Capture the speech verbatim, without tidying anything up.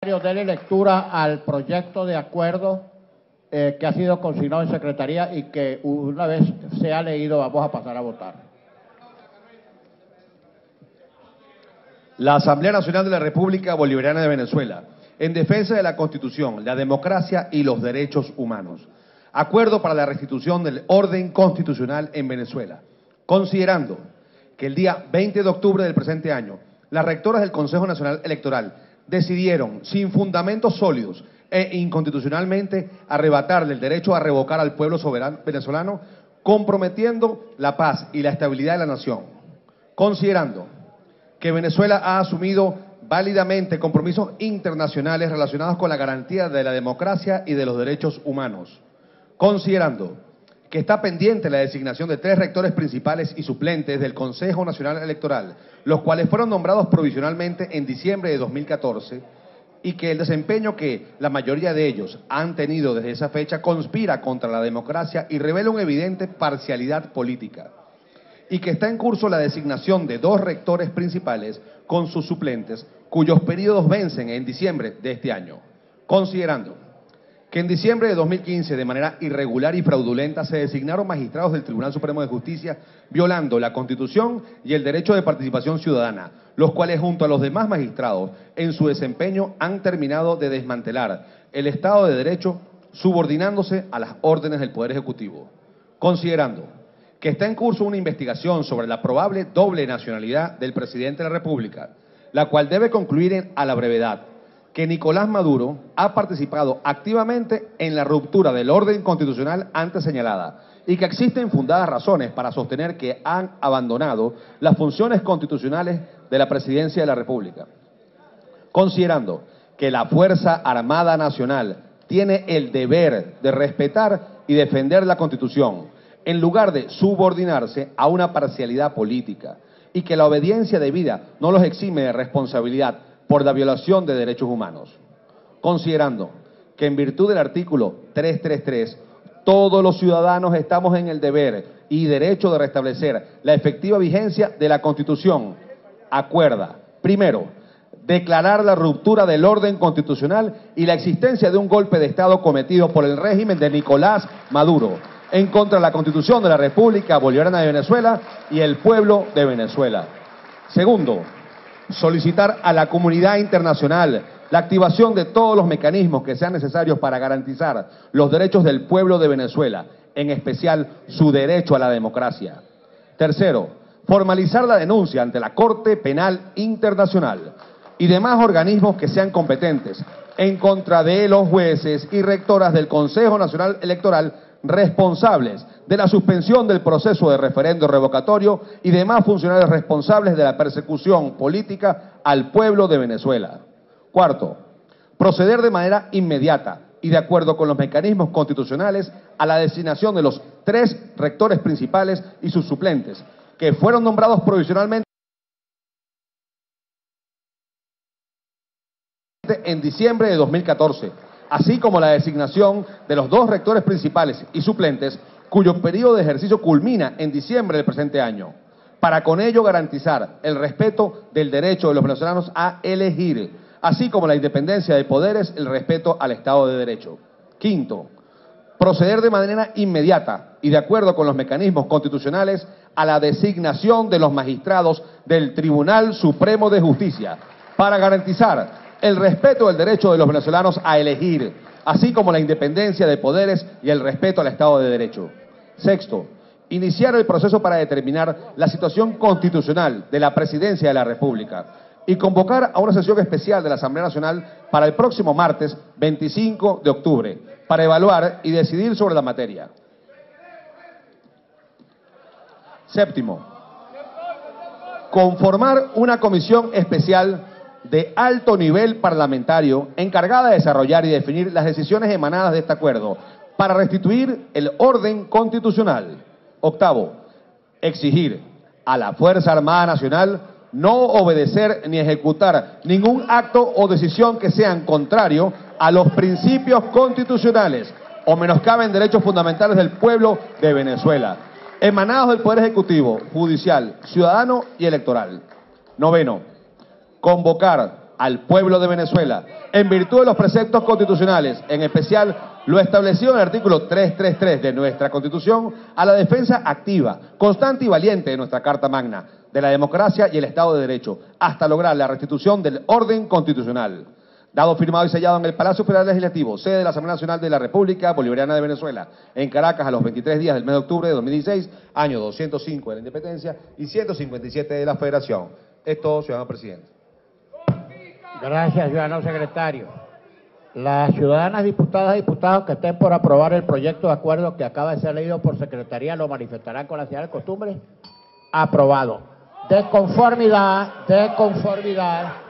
secretario, déle lectura al proyecto de acuerdo eh, que ha sido consignado en Secretaría y que una vez sea leído vamos a pasar a votar. La Asamblea Nacional de la República Bolivariana de Venezuela, en defensa de la Constitución, la democracia y los derechos humanos. Acuerdo para la restitución del orden constitucional en Venezuela. Considerando que el día veinte de octubre del presente año, las rectoras del Consejo Nacional Electoral decidieron, sin fundamentos sólidos e inconstitucionalmente, arrebatarle el derecho a revocar al pueblo soberano venezolano, comprometiendo la paz y la estabilidad de la nación. Considerando que Venezuela ha asumido válidamente compromisos internacionales relacionados con la garantía de la democracia y de los derechos humanos. Considerando que está pendiente la designación de tres rectores principales y suplentes del Consejo Nacional Electoral, los cuales fueron nombrados provisionalmente en diciembre de dos mil catorce, y que el desempeño que la mayoría de ellos han tenido desde esa fecha conspira contra la democracia y revela una evidente parcialidad política, y que está en curso la designación de dos rectores principales con sus suplentes, cuyos periodos vencen en diciembre de este año. Considerando que en diciembre de dos mil quince, de manera irregular y fraudulenta, se designaron magistrados del Tribunal Supremo de Justicia, violando la Constitución y el derecho de participación ciudadana, los cuales, junto a los demás magistrados, en su desempeño han terminado de desmantelar el Estado de Derecho, subordinándose a las órdenes del Poder Ejecutivo. Considerando que está en curso una investigación sobre la probable doble nacionalidad del presidente de la República, la cual debe concluir en, a la brevedad, que Nicolás Maduro ha participado activamente en la ruptura del orden constitucional antes señalada y que existen fundadas razones para sostener que han abandonado las funciones constitucionales de la Presidencia de la República. Considerando que la Fuerza Armada Nacional tiene el deber de respetar y defender la Constitución, en lugar de subordinarse a una parcialidad política, y que la obediencia debida no los exime de responsabilidad por la violación de derechos humanos. Considerando que en virtud del artículo trescientos treinta y tres, todos los ciudadanos estamos en el deber y derecho de restablecer la efectiva vigencia de la Constitución, acuerda, primero, declarar la ruptura del orden constitucional y la existencia de un golpe de Estado cometido por el régimen de Nicolás Maduro en contra de la Constitución de la República Bolivariana de Venezuela y el pueblo de Venezuela. Segundo, solicitar a la comunidad internacional la activación de todos los mecanismos que sean necesarios para garantizar los derechos del pueblo de Venezuela, en especial su derecho a la democracia. Tercero, formalizar la denuncia ante la Corte Penal Internacional y demás organismos que sean competentes en contra de los jueces y rectoras del Consejo Nacional Electoral responsables de la suspensión del proceso de referendo revocatorio y demás funcionarios responsables de la persecución política al pueblo de Venezuela. Cuarto, proceder de manera inmediata y de acuerdo con los mecanismos constitucionales a la designación de los tres rectores principales y sus suplentes, que fueron nombrados provisionalmente en diciembre de dos mil catorce, así como la designación de los dos rectores principales y suplentes, cuyo periodo de ejercicio culmina en diciembre del presente año, para con ello garantizar el respeto del derecho de los venezolanos a elegir, así como la independencia de poderes, el respeto al Estado de Derecho. Quinto, proceder de manera inmediata y de acuerdo con los mecanismos constitucionales a la designación de los magistrados del Tribunal Supremo de Justicia, para garantizar el respeto del derecho de los venezolanos a elegir, así como la independencia de poderes y el respeto al Estado de Derecho. Sexto, iniciar el proceso para determinar la situación constitucional de la Presidencia de la República y convocar a una sesión especial de la Asamblea Nacional para el próximo martes veinticinco de octubre, para evaluar y decidir sobre la materia. Séptimo, conformar una comisión especial de alto nivel parlamentario encargada de desarrollar y definir las decisiones emanadas de este acuerdo para restituir el orden constitucional. Octavo, exigir a la Fuerza Armada Nacional no obedecer ni ejecutar ningún acto o decisión que sean contrario a los principios constitucionales o menoscaben derechos fundamentales del pueblo de Venezuela, emanados del Poder Ejecutivo, Judicial, Ciudadano y Electoral. Noveno, convocar al pueblo de Venezuela, en virtud de los preceptos constitucionales, en especial lo establecido en el artículo trescientos treinta y tres de nuestra Constitución, a la defensa activa, constante y valiente de nuestra Carta Magna, de la democracia y el Estado de Derecho, hasta lograr la restitución del orden constitucional. Dado, firmado y sellado en el Palacio Federal Legislativo, sede de la Asamblea Nacional de la República Bolivariana de Venezuela, en Caracas, a los veintitrés días del mes de octubre de dos mil dieciséis, año doscientos cinco de la Independencia y ciento cincuenta y siete de la Federación. Es todo, ciudadano presidente. Gracias, ciudadano secretario. Las ciudadanas diputadas y diputados que estén por aprobar el proyecto de acuerdo que acaba de ser leído por secretaría lo manifestarán con la señal de costumbre. Aprobado. De conformidad, de conformidad.